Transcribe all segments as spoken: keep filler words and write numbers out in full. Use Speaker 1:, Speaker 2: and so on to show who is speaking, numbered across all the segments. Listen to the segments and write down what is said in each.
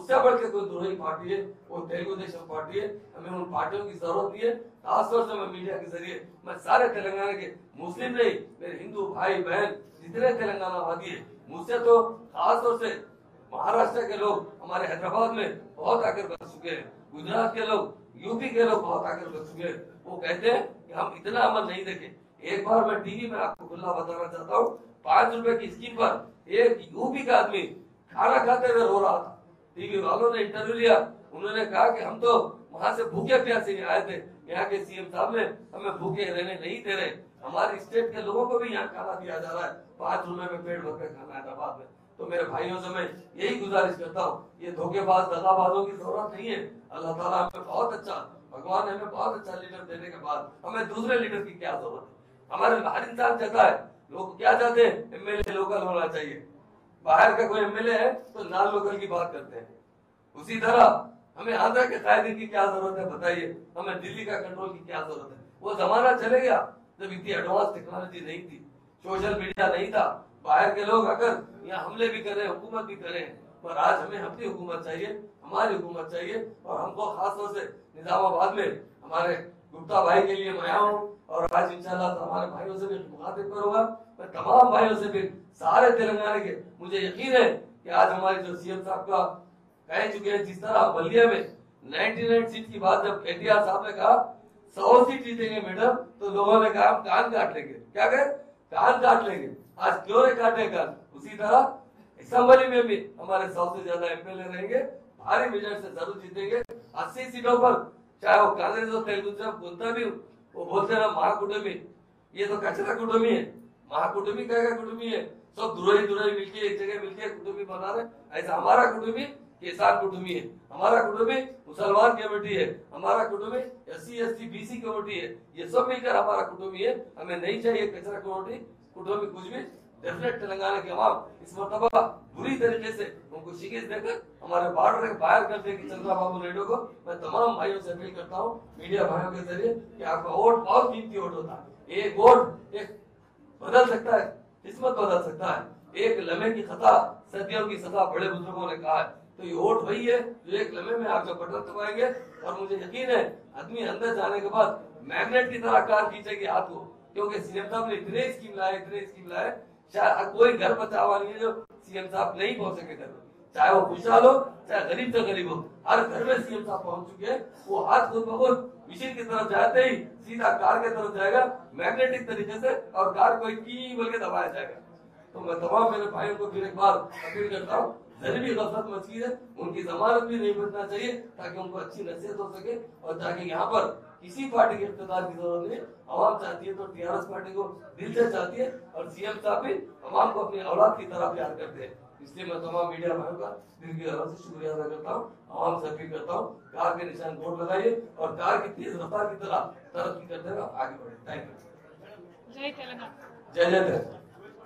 Speaker 1: उससे बढ़ के कोई द्रोही पार्टी है वो तेलुगु देशम पार्टी है। हमें उन पार्टियों की जरूरत नहीं है। खासतौर से मैं मीडिया के जरिए मैं सारे तेलंगाना के मुस्लिम नहीं मेरे हिंदू भाई बहन जितने तेलंगाना वादी है मुझसे तो खासतौर से महाराष्ट्र के लोग हमारे हैदराबाद में बहुत आकर बस चुके हैं, गुजरात के लोग यूपी के लोग बहुत आकर बस चुके हैं। वो कहते हैं कि हम इतना अमल नहीं देखे। एक बार मैं टीवी में आपको खुला बताना चाहता हूँ, पांच रुपए की स्कीम पर एक यूपी का आदमी खाना खाते हुए रो रहा था। टीवी वालों ने इंटरव्यू लिया, उन्होंने कहा कि हम तो वहां से भूखे प्यासे आए थे, यहाँ के सीएम साहब ने हमें भूखे रहने नहीं दे रहे, हमारी स्टेट के लोगों को भी यहाँ खाना दिया जा रहा है, पांच रुपए में पेट भर कर खाना हैदराबाद में। तो मेरे भाइयों से मैं यही गुजारिश करता हूँ, ये धोखेबाज दगाबाजों की जरूरत नहीं है। अल्लाह ताला हमें बहुत अच्छा, भगवान ने हमें बहुत अच्छा लीडर देने के बाद हमें दूसरे लीडर की क्या जरूरत है। हमारे हर इंसान चाहता है, लोग क्या चाहते हैं, एमएलए लोकल होना चाहिए। बाहर का कोई एमएलए है तो नॉन लोकल की बात करते हैं। उसी तरह हमें आंध्र के कायदे की क्या जरूरत है बताइए, हमें दिल्ली का कंट्रोल की क्या जरूरत है। वो जमाना चले गया जब इतनी एडवांस टेक्नोलॉजी नहीं थी, सोशल मीडिया नहीं था, बाहर के लोग अगर यहाँ हमले भी करें, हुकूमत भी करें, पर आज हमें अपनी हुकूमत चाहिए, हमारी हुकूमत चाहिए। और हमको खासतौर से निजामाबाद में हमारे गुप्ता भाई के लिए मैं आया हूँ और आज इंशाल्लाह हमारे भाइयों से भी मुखातिब करूंगा। मैं तमाम भाइयों से भी सारे तेलंगाना के, मुझे यकीन है कि आज हमारे जो सीएम साहब का कह चुके हैं, जिस तरह बलिया में निन्यानवे सीट की बात जब एटीआर साहब ने कहा सौ सीट जीतेंगे मैडम, तो लोगों ने कहा हम कान काट लेंगे। क्या कहे, कान काट लेंगे। आज क्यों नहीं काटे कान। उसी तरह असेंबली में भी हमारे सौ से ज्यादा एमएलए रहेंगे, भारी मेजर से जरूर जीतेंगे। अस्सी सीटों पर चाहे वो कांग्रेस हो तेलुगु देशम बोलता भी, वो बोलते ना महाकुटुंबी, ये तो कचरा कुटुंबी है। महाकुटुंबी क्या कुटुंबी है, सब दुरोही दुरोही मिलके एक जगह मिलके कुटुंबी बना रहे। ऐसा हमारा कुटुंबी किसान कुटुंबी है, हमारा कुटुंबी मुसलमान कमेटी है, हमारा कुटुंबी एससी एसटी बीसी कमेटी है, ये सब मिलकर हमारा कुटुंबी है। हमें नहीं चाहिए कचरा कमेटी कुटुंबी कुछ भी। डेफिनेट तेलंगाना के अवाम इस मरतबा बुरी तरीके से उनको शिकस्त देकर हमारे बॉर्डर के बाहर कर देगी चंद्रबाबू नायडू को। मैं तमाम भाइयों से अपील करता हूँ मीडिया भाइयों के जरिए कि आपका वोट बहुत कीमती वोट होता है। एक वोट एक बदल सकता है, किस्मत बदल सकता है। एक लम्हे की खता सदियों की सजा, बड़े बुजुर्गों ने कहा है। तो ये वोट वही है जो एक लम्हे में आप जब बटन दबाएंगे, और मुझे यकीन है आदमी अंदर जाने के बाद मैग्नेट की तरह कार खींचेगी हाथ को, क्योंकि सीएम साहब ने इतने स्कीम लाए इतने स्कीम लाए, शायद कोई घर बचावा नहीं है जो सीएम साहब नहीं पहुंच सके घर में, चाहे वो खुशहाल हो चाहे गरीब से गरीब हो, हर घर में सीएम साहब पहुंच चुके हैं। वो हाथ खुद ब खुद मशीन की तरफ जाते ही सीधा कार की तरफ जाएगा मैग्नेटिक तरीके से, और कार कोई की बोल के दबाया जाएगा। तो मैं तमाम मेरे भाइयों को फिर एक बार अपील करता हूँ, जरी भी गफलत मची है उनकी जमानत भी नहीं बचना चाहिए, ताकि उनको अच्छी नसीहत हो सके, और ताकि यहाँ पर किसी पार्टी के इख्तियार की जरूरत नहीं। आवाम चाहती है तो टीआरएस पार्टी को दिल से चाहती है, और सीएम साहब भी आवाम को अपनी औलाद की तरह प्यार करते हैं। इसलिए मैं तमाम मीडिया भाइयों का दिल की तरफ से शुक्रिया अदा करता हूँ, आवाम से अपील करता हूँ कार के निशान वोट लगाइए और कार की तेज रफ्तार की तरह तरक्की करते हुए आगे बढ़े। Thank you.
Speaker 2: जय तेलंगाना।
Speaker 1: जय जय तेलंगाना।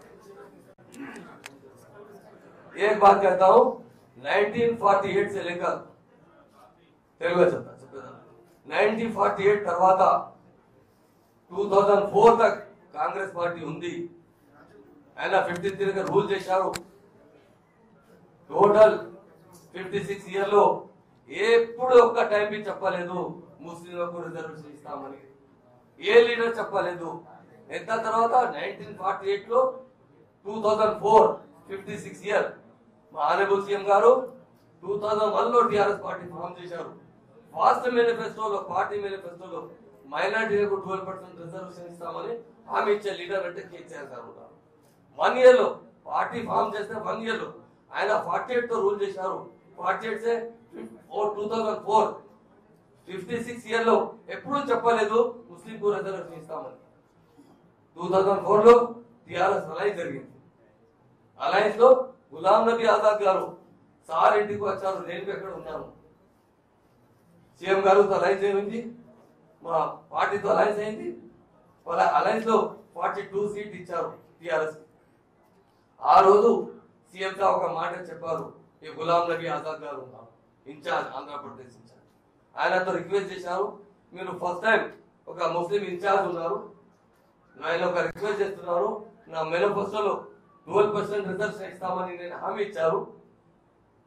Speaker 1: एक बात कहता हूँ, उन्नीस सौ अड़तालीस से लेकर तेलुगु चलता उन्नीस सौ अड़तालीस తర్వాత दो हज़ार चार तक కాంగ్రెస్ పార్టీ ఉంది. ఆయన तिरेपन గా రూల్ చేశారు. టోటల్ छप्पन ఇయర్ లో ఎప్పుడు ఒక్క టైం బి చెప్పలేదు ముస్లింలకు రిజర్వేషన్ ఇస్తామని. ఏ లీడర్ చెప్పలేదు. ఎంత తర్వాత उन्नीस सौ अड़तालीस లో दो हज़ार चार छप्पन ఇయర్ మా ఆనరబుల్ సీఎం గారు दो हज़ार एक లో టిఆర్ఎస్ పార్టీ ఫామ్ చేశారు. ఫాస్ట్ మేనిఫెస్టోలో పార్టీ మేనిఫెస్టోలో మైనారిటీలకు ట్వెల్వ్ పర్సెంట్ రిజర్వేషన్ ఇస్తామని హామీ ఇచ్చే లీడర్ అంటే కేసీఆర్ గారు ఉన్నారు. వన్ ఇయర్ లో పార్టీ ఫామ్ చేస్తే వన్ ఇయర్ లో ఆయన ఫార్టీ ఎయిట్ తో రూల్ చేశారు. ఫార్టీ ఎయిట్ సే two thousand four fifty six year లో ఎప్పుడు చెప్పలేదు ముస్లిం కు రిజర్వేషన్ ఇస్తామని. టూ థౌజండ్ ఫోర్ లో టిఆర్ఎస్ అలయన్స్ జరిగింది. అలయన్స్ లో గులాం నబీ ఆజాద్ గారు సార్ ఇంటికి వచ్చారు, నేను ఎక్కడ ఉన్నాను. సీఎం గారితో అలయన్స్ అయింది, మా పార్టీతో అలయన్స్ అయింది. వాళ్ళ అలయన్స్ లో ఫార్టీ టూ సీట్ ఇచ్చారు టిఆర్ఎస్. ఆ రోజు సీఎం గా ఒక మాట చెప్పారు, ఈ గులాం నబీ ఆజాద్ గారు ఉన్నారు ఇన్ఛార్జ్, ఆంధ్రప్రదేశ్ ఇన్ఛార్జ్. ఆయనతో రిక్వెస్ట్ చేశారు, మీరు ఫస్ట్ టైం ఒక ముస్లిం ఇన్ఛార్జ్ ఉన్నారు, ఆయన ఒక రిక్వెస్ట్ చేస్తున్నారు, నా మేనిఫెస్టోలో ట్వెల్వ్ పర్సెంట్ రిజర్వేషన్ ఇస్తామని నేను హామీ ఇచ్చారు.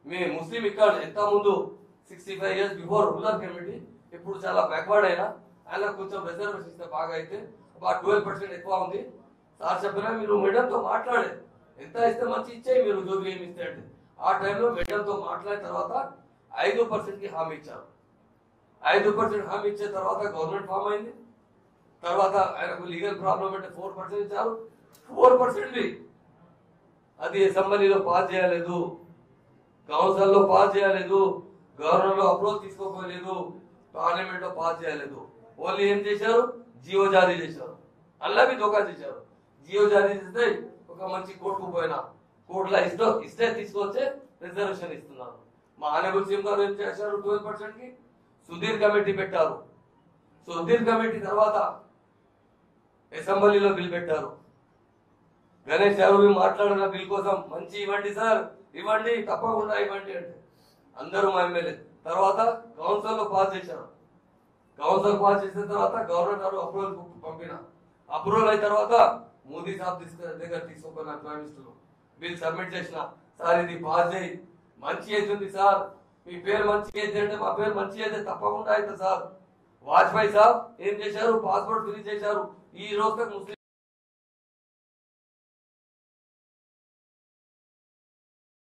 Speaker 1: మీ ముస్లిం ఇక్కడ ఎంత ముందు sixty five years before rural community ఇప్పుడు చాలా బ్యాక్వర్డ్ అయినా ఆయన కొంచెం రిజర్వేషన్ ఇస్తే బాగా అయితే ఒక ట్వెల్వ్ పర్సెంట్ ఎక్కువ ఉంది సార్ చెప్పినా మీరు మేడంతో మాట్లాడే ఎంత ఇస్తే మంచి ఇచ్చాయి మీరు జోగి ఏమి ఇస్తే అంటే ఆ టైంలో మేడంతో మాట్లాడిన తర్వాత ఐదు పర్సెంట్ కి హామీ ఇచ్చారు ఐదు పర్సెంట్ హామీ ఇచ్చిన తర్వాత గవర్నమెంట్ ఫామ్ అయింది తర్వాత ఆయనకు లీగల్ ప్రాబ్లం అంటే ఫోర్ పర్సెంట్ ఇచ్చారు ఫోర్ పర్సెంట్ అది అసెంబ్లీలో పాస్ చేయలేదు కౌన్సిల్ లో పాస్ చేయలేదు గవర్నర్ లో అప్రోచ్ తీసుకోలేదు పార్లమెంట్ లో పాస్ చేయలేదు ఓన్లీ ఏం చేశారు జియో జారీ చేశారు అల్లా మీ దోకా చేశారు జియో జారీ చేస్తే ఒక మంచి కోర్టుకు పోయినా కోర్టులో ఇష్టో ఇస్తే తీసుకొచ్చే రిజర్వేషన్ ఇస్తున్నారు మా ఆనబుల్ సీఎం గారు ఏం చేశారు ట్వెల్వ్ పర్సెంట్ కి సుధీర్ కమిటీ పెట్టారు సుధీర్ కమిటీ తర్వాత అసెంబ్లీలో బిల్ పెట్టారు గణేష్ యాదవ్ మాట్లాడిన బిల్ కోసం మంచి ఇవ్వండి సార్ ఇవ్వండి తప్పకుండా ఇవ్వండి అంటే అందరూ మా ఎమ్మెల్యే తర్వాత కౌన్సిల్ లో పాస్ చేశారు కౌన్సిల్ పాస్ చేసిన తర్వాత గవర్నర్ గారు అప్రూవల్ పంపిన అప్రూవల్ అయిన తర్వాత మోదీ సాబ్ తీసుకు దగ్గర తీసుకున్న ప్రైమ్ మినిస్టర్ బిల్ సబ్మిట్ చేసిన సార్ ఇది పాస్ చేయి మంచి అవుతుంది సార్ మీ పేరు మంచి అయితే అంటే మా పేరు మంచి అయితే తప్పకుండా అవుతుంది సార్ వాజ్పేయి సాబ్ ఏం చేశారు పాస్పోర్ట్ ఫ్రీ చేశారు ఈ రోజు ముస్లిం